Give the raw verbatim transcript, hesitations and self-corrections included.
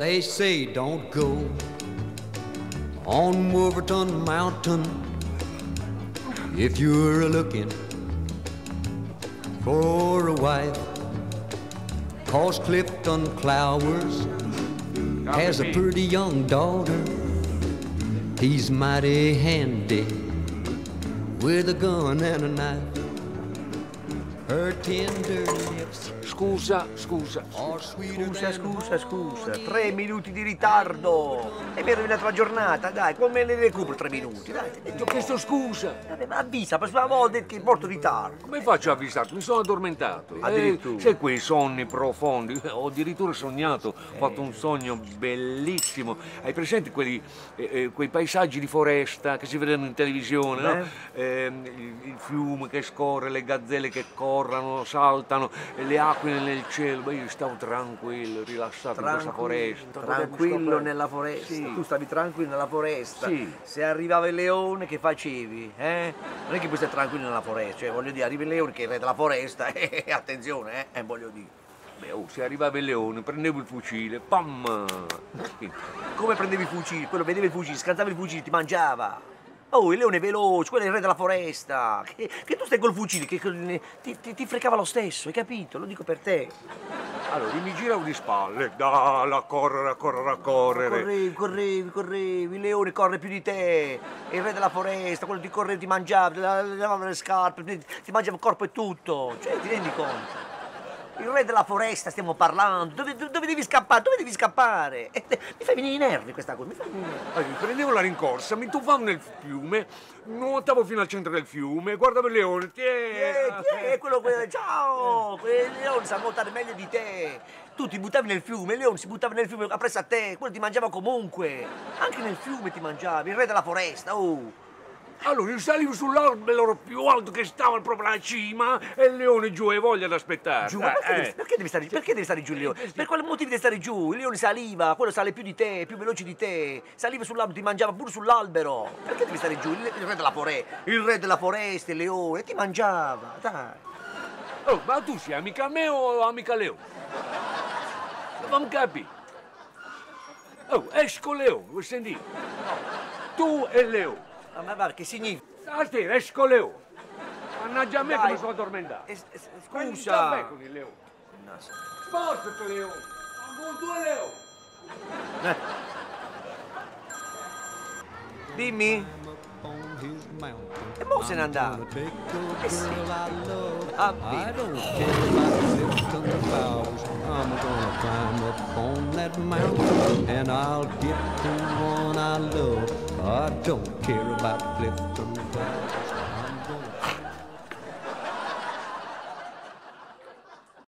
They say don't go on Wolverton Mountain if you're looking for a wife, 'cause Clifton Clowers has a pretty young daughter. He's mighty handy with a gun and a knife. Her tender lips. Scusa, scusa. Scusa, scusa, scusa. Tre minuti di ritardo. E mi hai rovinato la giornata, dai, come le recupero tre minuti? Dai, Ti ho chiesto scusa. Vabbè, ma avvisa, la prossima volta che porto ritardo. Come faccio a avvisarti? Mi sono addormentato. Addirittura. Eh, sai quei sonni profondi? Ho addirittura sognato, ho fatto un sogno bellissimo. Hai presente quelli, eh, eh, quei paesaggi di foresta che si vedono in televisione, no? Eh, il, il fiume che scorre, le gazzelle che corrono, saltano, e le acque nel cielo. Beh, io stavo tranquillo, rilassato in questa foresta. Tranquillo nella foresta. Sì. Tu stavi tranquillo nella foresta. Sì. Se arrivava il leone, che facevi? Eh? Non è che puoi stare tranquillo nella foresta, cioè voglio dire, arriva il leone che è il re della foresta, eh, attenzione, eh, eh, voglio dire. Beh, oh, se arrivava il leone, prendevo il fucile, pam! Come prendevi il fucile? Quello vedeva il fucile, scansava il fucile, ti mangiava. Oh, il leone è veloce, quello è il re della foresta. Che, che tu stai col fucile, che, che ti, ti, ti frecava lo stesso, hai capito? Lo dico per te. Allora, mi giravo di spalle, dalla, a correre, a correre, a correre. Correvi, correvi, correvi, il leone corre più di te, è il re della foresta, quello ti correva, ti mangiava, ti lavava le scarpe, ti, ti mangiava il corpo e tutto. Cioè, ti rendi conto? Il re della foresta stiamo parlando, dove, dove devi scappare? Dove devi scappare? Eh, mi fai venire i nervi questa cosa, mi fai venire i nervi. Allora, prendevo la rincorsa, mi tuffavo nel fiume, nuotavo fino al centro del fiume, guardavo il leone, tiè, Eh, chi è quello? que- Ciao! Il leone sa nuotare meglio di te. Tu ti buttavi nel fiume, il leone si buttava nel fiume appresso a te, quello ti mangiava comunque. Anche nel fiume ti mangiavi, il re della foresta, oh! Allora io salivo sull'albero più alto che stava proprio alla cima e il leone giù e voglia ad aspettare. Giù, ma perché, Eh, devi, eh. perché devi stare, perché devi stare giù il leone? Per quale motivo devi stare giù? Il leone saliva, quello sale più di te, più veloce di te. Saliva sull'albero, ti mangiava pure sull'albero. Perché devi stare giù? Il, il re della foresta, il re della foresta, il leone, ti mangiava, dai. Oh, ma tu sei amica mia o amica leone? Non capi. Oh, esco leone, vuoi sentire? Tu e leone. Ma, ma guarda, che significa? Stasera esco leone. Mannaggia a me Dai. che mi sono addormentato. Eh, eh, Prendi il Scusa. caffè con il leone. No, sì. Spostati leone. Ma buon tuo leone. Eh. Dimmi? E mo se ne andava. Eh sì. Ah, I don't care about Clifton Towers. I'm gonna climb up on that mountain and I'll get the one I love. I don't care about Clifton Towers.